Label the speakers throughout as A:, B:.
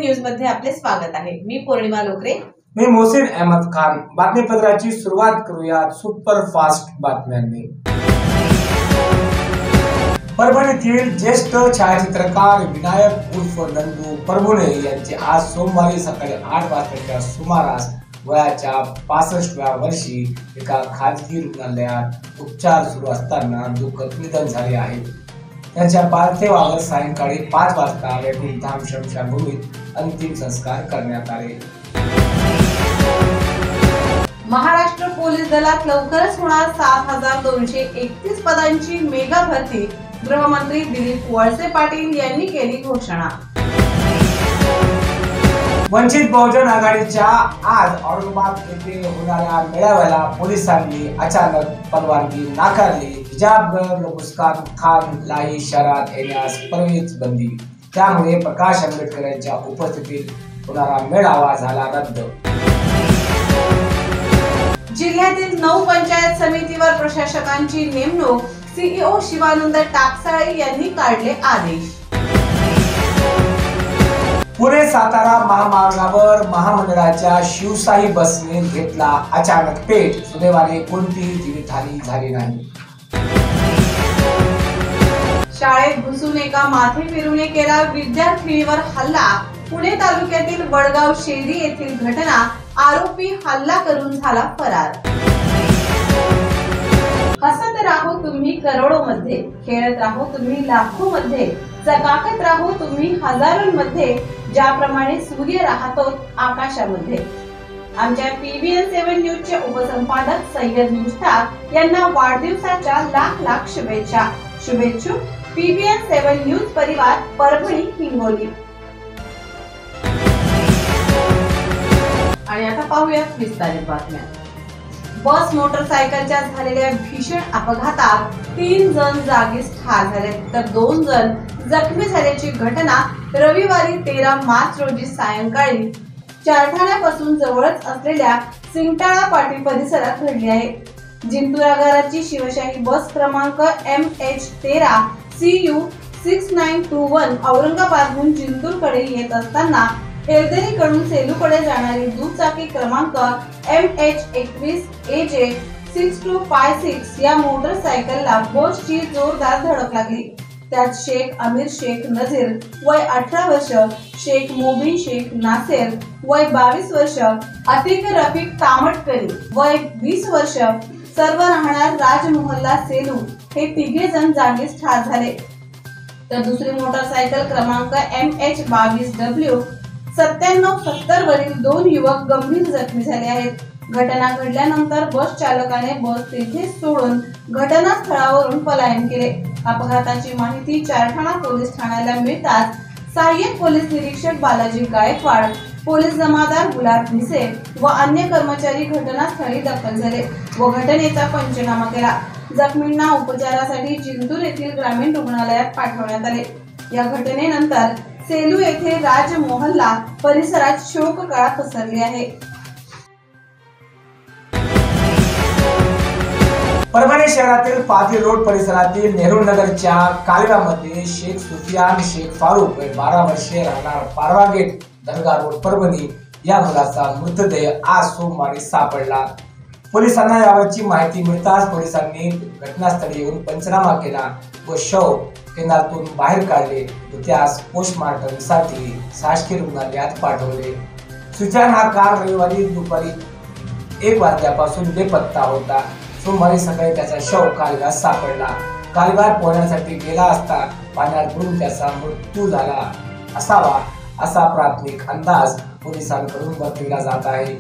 A: News मध्ये आपले स्वागत आहे। मी पौर्णिमा लोकरे।
B: मी मोहसिन अहमद खान। बातमीपत्राची सुरुवात करूया सुपर फास्ट बातम्यांनी। परभणीतील ज्येष्ठ छायाचित्रकार विनायक उर्फ नंदू परभुणे यांचे आज सोमवारी सकाळी 8 वाजताच्या सुमारास वयाच्या 65व्या वर्षी एका खाजगी रुग्णालयात उपचार सुरू असताना दुःखद निधन झाले आहे। त्यांच्या पार्थिवावर सायंकाळी 5 वाजता वैकुंठधाम स्मशानभूमीत अंतिम संस्कार करण्यात आले।
A: महाराष्ट्र पोलीस दलात लवकरच होणार 7231 पदांची मेगा भरती। गृहमंत्री दिलीप वळसे पाटील यांनी केली घोषणा।
B: वंचित बहुजन आघाडीच्या आज औरंगाबाद येथे होणाऱ्या मेळाव्याला पोलिसांनी अचानक परवानगी नाकारली। हिजाबगर मुस्कान खानलाही शहरात येण्यास परवानगी बंदी, त्यामुळे प्रकाश आंबेडकर यांच्या उपस्थितीत होणारा मेळावा झाला रद्द।
A: जिल्ह्यातील 9 पंचायत समितीवर प्रशासकांची नेमणूक। सीईओ शिवानंद टाकसाळे यांनी काढले आदेश।
B: पुणे सातारा महामार्गावर महामंडळाच्या शिवशाही बसने घेतला अचानक पेट। सुदैवाने कोणतीही जीवितहानी झाली नाही।
A: शाळेत घुसून एका माथेफिरूने केला विद्यार्थिनीवर हल्ला। पुणे तालुक्यातील वडगाव शेरी येथील घटना। आरोपी हल्ला करून झाला फरार। हसत राहो तुम्ही करोडो मध्ये, खेळत राहो तुम्ही लाखो मध्ये, चकाकत राहो तुम्ही हजारोंमध्ये, ज्याप्रमाणे सूर्य राहतो आकाशामध्ये। आमच्या PBN 7 न्यूजचे उपसंपादक सय्यद मुश्ताक यांना वाढदिवसाच्या लाख शुभेच्छा। शुभेच्छुक PBN 7 न्यूज परिवार, परभणी, हिंगोली। आणि आता पाहूयात विस्तारित बातम्या। बस मोटरसायकलच्या झालेल्या भीषण अपघातात 3 जण जागीच ठार झाले तर 2 जण जखमी झाल्याची घटना रविवारी 13 मार्च रोजी सायंकाळी चारठाण्यापासून जवळच असलेल्या सिंगटाळा पाटी परिसरात घडली आहे। जिंतूर आगाराची शिवशाही बस क्रमांक MH13 CU 6921 औरंगाबादहून जिंतूरकडे येत असताना एलदेरीकडून सेलूकडे जाणारी दुचाकी क्रमांक MH21 AJ 6256 या मोटरसायकलला बसची जोरदार धडक लागली। त्यात शेख अमीर शेख नजीर वय 18 वर्ष, शेख मोबिन शेख नासेर वय 22 वर्ष, अतिक रफिक तामटकरी वय 20 वर्ष सर्व राहणार राज मोहल्ला सेलू हे 3 जण जागीच ठार झाले। तर दुसरी मोटरसायकल क्रमांक MH22W 9770 वरील 2 युवक गंभीर जखमी झाले आहेत। घटना घडल्यानंतर बस चालकाने बस तेथे सोडून घटनास्थळावरून पलायन केले। अपघाताची माहिती चारठाणा पोलीस ठाण्याला मिळताच सहाय्यक पोलीस निरीक्षक बालाजी गायकवाड, पोलीस जमादार गुलाब भिसे व अन्य कर्मचारी घटनास्थळी दाखल झाले व घटनेचा पंचनामा केला। जखमींना उपचारासाठी जिंतूर येथील ग्रामीण रुग्णालयात पाठवण्यात आले। या घटनेनंतर सेलू येथे राज मोहल्ला परिसरात शोककळा पसरली आहे।
B: परभणी शहरातील पाथरी रोड परिसरातील नेहरू नगरच्या कालव्यामध्ये शेख सुफियान शेख फारूक वय 12 वर्षे राहणार पारवा गेट दर्गा रोड परभणी या मुलाचा मृतदेह आज सोमवारी सापडला। पोलिसांना यावरची माहिती मिळताच पोलिसांनी घटनास्थळी येऊन पंचनामा केला व शव केंद्रातून बाहेर काढले व त्यास पोस्टमार्टम साठी शासकीय रुग्णालयात पाठवले। सुफियान हा काल रविवारी दुपारी 1 वाजल्यापासून बेपत्ता होता। सोमवारी सकाळी त्याचा शव कालव्यात सापडला। कालव्यात पोहण्यासाठी गेला असता पाण्यात बुडून त्याचा मृत्यू झाला असावा असा प्राथमिक अंदाज पोलिसांकडून वर्तविला जात आहे।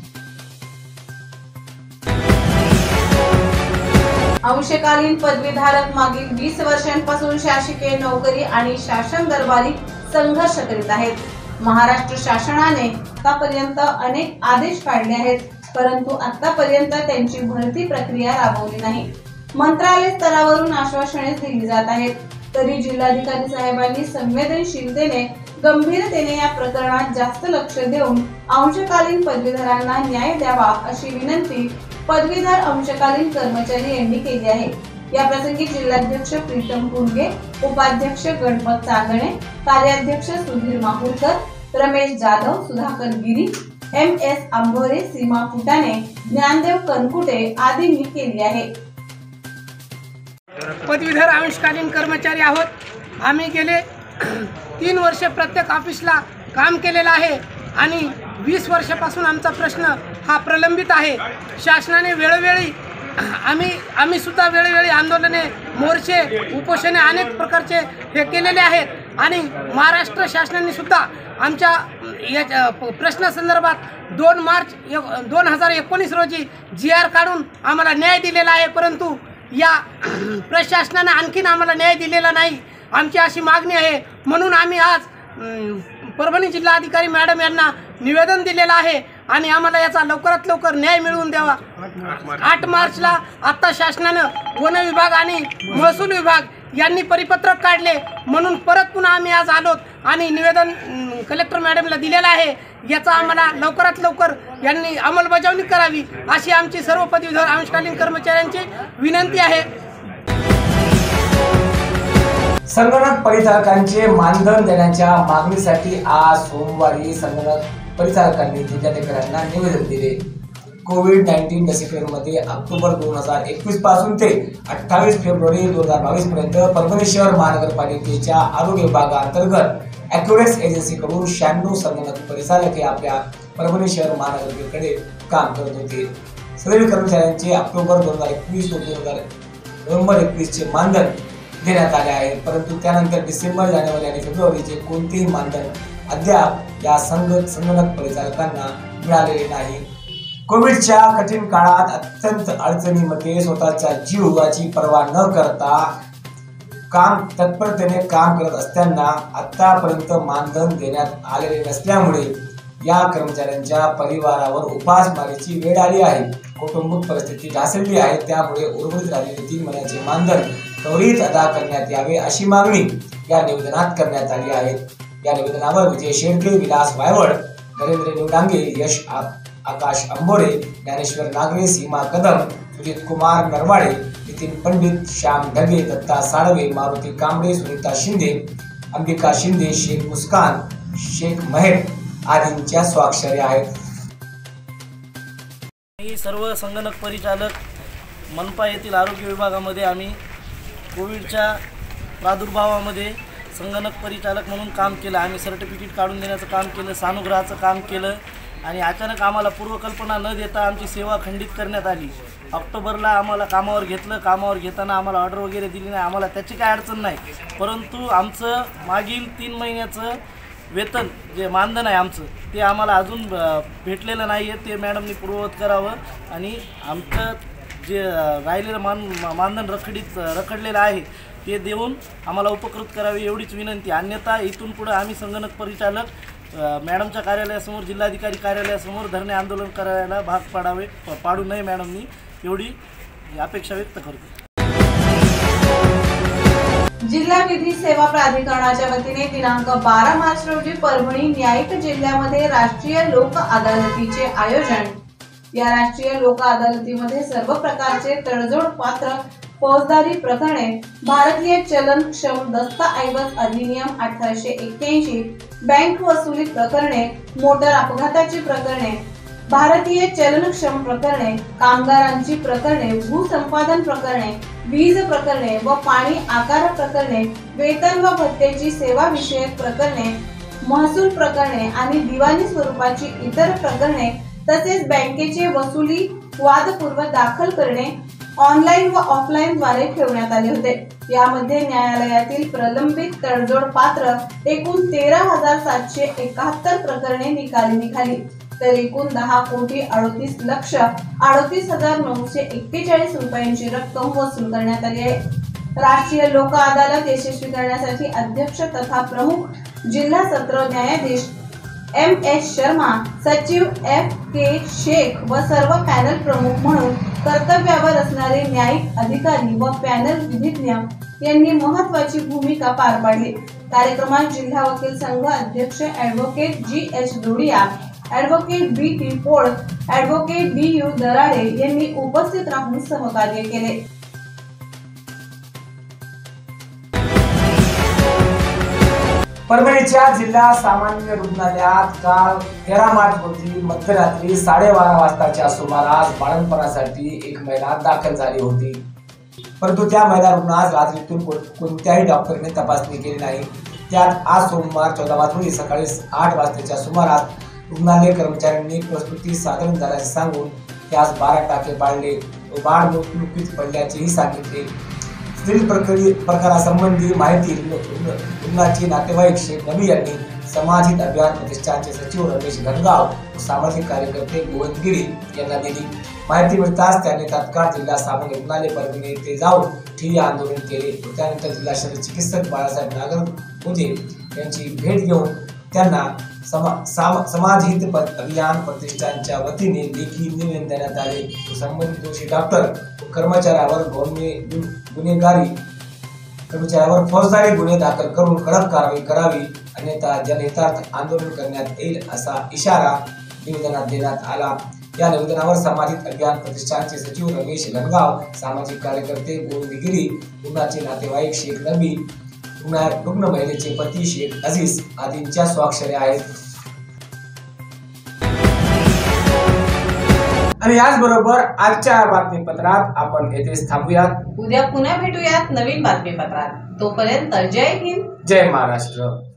A: अंशकालीन पदवीधारक मागील 20 वर्षांपासून शासकीय नोकरी आणि शासन दरबारी संघर्ष करीत आहेत। महाराष्ट्र शासनाने आतापर्यंत अनेक आदेश काढले आहेत, परंतु आतापर्यंत त्यांची भरती प्रक्रिया राबवली नाही। मंत्रालय स्तरावरून आश्वासने दिली जात आहेत, तरी जिल्हाधिकारी साहेबांनी संवेदनशीलतेने गंभीरतेने या प्रकरणात जास्त लक्ष देऊन अंशकालीन पदवीधरांना न्याय द्यावा अशी विनंती पदवीधर अंशकालीन कर्मचारी यांनी केली आहे। या प्रसंगी जिल्हाध्यक्ष प्रीतम पुरगे, उपाध्यक्ष गणपत चांदणे, कार्याध्यक्ष सुधीर माहुरकर, रमेश जाधव, सुधाकर गिरी, MS आंबोरे, सीमा फुटाणे, ज्ञानदेव कनकुटे आदींनी केली आहे.
C: पदवीधर अंशकालीन कर्मचारी आहोत. आम्ही गेले 3 वर्षे प्रत्येक ऑफिसला काम केलेलं आहे आणि 20 वर्षापासून आमचा प्रश्न हा प्रलंबित आहे. शासनाने वेळोवेळी आम्ही सुद्धा वेळोवेळी आंदोलने, मोर्चे, उपोषणे अनेक प्रकारचे हे केलेले आहेत आणि महाराष्ट्र शासनाने सुद्धा आमच्या या प्रश्नासंदर्भात 2 मार्च 2019 रोजी GR काढून आम्हाला न्याय दिलेला आहे. परंतु या प्रशासनाने आणखीन आम्हाला न्याय दिलेला नाही. आमची अशी मागणी आहे. म्हणून आम्ही आज परभणी जिल्हाधिकारी मॅडम यांना निवेदन दिलेलं आहे आणि आम्हाला याचा लवकरात लवकर न्याय मिळवून द्यावा. 8 मार्चला आत्ता शासनानं वन विभाग आणि महसूल विभाग यांनी परिपत्रक काढले. म्हणून परत पुन्हा आम्ही आज आलोत आणि निवेदन कलेक्टर मॅडमला दिलेलं आहे. याचा आम्हाला लवकरात लवकर यांनी अंमलबजावणी करावी अशी आमची सर्व पदवीधर अंशकालीन कर्मचाऱ्यांची विनंती आहे.
B: संगणक परिचारकांचे मानधन देण्याच्या मागणीसाठी आज सोमवारी संगणक परिचारकांनी जिल्हाधिकाऱ्यांना निवेदन दिले. कोविड-19 लसीकरणमध्ये ऑक्टोबर 2021 पासून ते 28 फेब्रुवारी 2022 पर्यंत परभणी शहर महानगरपालिकेच्या आरोग्य विभागाअंतर्गत ॲक्युरेट्स एजन्सीकडून 96 संगणक परिचारक हे आपल्या परभणी शहर महानगरपालिकेकडे काम करत होते. सदरील कर्मचाऱ्यांचे ऑक्टोबर 2021 ते नोव्हेंबर 2021 चे मानधन देण्यात आले आहे. परंतु त्यानंतर डिसेंबर, जानेवारी आणि फेब्रुवारीचे कोणतेही मानधन अद्याप या संगणक परिचारकांना मिळालेले नाही. कोविडच्या कठीण काळात अत्यंत अडचणीमध्ये स्वतःच्या जीवाची पर्वा न करता तत्परतेने काम करत असताना आतापर्यंत मानधन देण्यात आलेले नसल्यामुळे या कर्मचाऱ्यांच्या परिवारावर उपासमारीची वेळ आली आहे. कौटुंबिक परिस्थिती ढासळली आहे. त्यामुळे उर्वरित राहिलेले 3 महिन्याचे मानधन त्वरित अदा करण्यात यावे अशी मागणी या निवेदनात करण्यात आली आहे. या निवेदनावर विजय शेळके, विलास वायवड, नरेंद्र निवडांगे, यश आकाश अंबोरे, ज्ञानेश्वर नागरे, सीमा कदम, सुजित कुमार नरवाडे, नितीन पंडित, श्याम ढगे, दत्ता साळवे, मारुती कांबळे, सुनीता शिंदे, अंबिका शिंदे, शेख मुस्कान, शेख महेट आदींच्या स्वाक्षऱ्या आहेत.
D: सर्व संगणक परिचालक मनपा येथील आरोग्य विभागामध्ये आम्ही कोविडच्या प्रादुर्भावामध्ये संगणक परिचालक म्हणून काम केलं. आम्ही सर्टिफिकेट काढून देण्याचं काम केलं, सानुग्रहाचं काम केलं आणि अचानक आम्हाला पूर्वकल्पना न देता आमची सेवा खंडित करण्यात आली. ऑक्टोबरला आम्हाला कामावर घेतलं. कामावर घेताना आम्हाला ऑर्डर वगैरे दिली नाही. आम्हाला त्याची काय अडचण नाही. परंतु आमचं मागील 3 महिन्याचं वेतन जे मानधन आहे आमचं ते आम्हाला अजून भेटलेलं नाही आहे. ते मॅडमनी पूर्ववत करावं आणि आमचं जे राहिलेलं मानधन रखडलेलं आहे ते देऊन आम्हाला उपकृत करावे एवढीच विनंती. अन्यथा इथून पुढे आम्ही संगणक परिचालक मॅडमच्या कार्यालयासमोर, जिल्हाधिकारी कार्यालयासमोर धरणे आंदोलन करायला भाग पाडू नये मॅडमनी एवढी अपेक्षा व्यक्त करतो.
A: जिल्हा विधी सेवा प्राधिकरणाच्या वतीने दिनांक 12 मार्च रोजी परभणी न्यायिक जिल्ह्यामध्ये राष्ट्रीय लोक अदालतीचे आयोजन. या राष्ट्रीय लोक अदालतीमध्ये सर्व प्रकारचे तडजोड पात्र फौजदारी प्रकरणे, भारतीय चलनक्षम दस्तऐवज अधिनियम 1881, बँक वसुली प्रकरणे, मोटर अपघाताची प्रकरणे, भारतीय चलनक्षम प्रकरणे, कामगारांची प्रकरणे, भूसंपादन प्रकरणे, वीज प्रकरणे व पाणी आकार प्रकरणे, वेतन व भत्त्याची सेवा विषयक प्रकरणे, महसूल प्रकरणे आणि दिवाणी स्वरूपाची इतर प्रकरणे तसेच बँकेचे वसुली वादपूर्व दाखल करणे ऑनलाईन व ऑफलाईन द्वारे ठेवण्यात आले होते. यामध्ये न्यायालयातील प्रलंबित तडजोड पात्र एकूण 13,771 प्रकरणे निकाली निघाली. तर एकूण 10,38,38,941 रुपयांची रक्कम वसूल करण्यात आली आहे. राष्ट्रीय लोक अदालत यशस्वी करण्यासाठी अध्यक्ष तथा प्रमुख जिल्हा सत्र न्यायाधीश MS शर्मा, सचिव FK शेख व सर्व पॅनल प्रमुख म्हणून कर्तव्यावर असणारे न्यायिक अधिकारी व पॅनल विधिज्ञ यांनी महत्त्वाची भूमिका पार पाडली. कार्यक्रमात जिल्हा वकील संघ अध्यक्ष advocate GH Dhudiya, advocate BT Pol, advocate DU Darade यांनी उपस्थित राहून सहकार्य केले.
B: परभणीच्या जिल्हा सामान्य रुग्णालयात काल 13 मार्च रोजी मध्यरात्री 12:30 वाजताच्या सुमारास बाळंतपणासाठी एक महिला दाखल झाली होती. परंतु त्या महिला रुग्णास रात्रीतून कोणत्याही डॉक्टरने तपासणी केली नाही. त्यात आज सोमवार 14 मार्च रोजी सकाळी 8 वाजताच्या सुमारास रुग्णालय कर्मचाऱ्यांनी प्रसूती साधारण झाल्याचे सांगून त्यास 12 टाके पाडले व बाळ मृत्यूमुखीच पडल्याचेही सांगितले. स्थिर प्रकारासंबंधी माहिती रुग्णाचे नातेवाईक शेख नबी यांनी समाजित अभियान प्रतिष्ठानचे सचिव रमेश घनगाव व सामाजिक कार्यकर्ते गोविंद गिरी यांना दिली. माहिती मिळताच त्यांनी तात्काळ जिल्हा सामान्य रुग्णालय परभणी येथे जाऊन ठिय्या आंदोलन केले व त्यानंतर जिल्हा शल्य चिकित्सक बाळासाहेब नागरगोजे यांची भेट घेऊन त्यांना समाजहित अभियान प्रतिष्ठानच्या वतीने लेखी निवेदन देण्यात आले. संबंधित दोषी डॉक्टर व कर्मचाऱ्यावर फौजदारी गुन्हे दाखल करून कडक कारवाई करावी, अन्यथा जनहितार्थ आंदोलन करण्यात येईल असा इशारा निवेदनात देण्यात आला. या निवेदनावर सामाजिक अभियान प्रतिष्ठानचे सचिव रमेश घनगाव, सामाजिक कार्यकर्ते गोविंद गिरी, रुग्णाचे नातेवाईक शेख नबी, रुग्ण महिलेचे पती शेख अजीज आदींच्या स्वाक्षऱ्या आहेत. आणि याचबरोबर आजच्या बातमीपत्रात आपण येथेच थांबूयात.
A: उद्या पुन्हा भेटूयात नवीन बातमीपत्रात. तोपर्यंत जय हिंद,
B: जय महाराष्ट्र.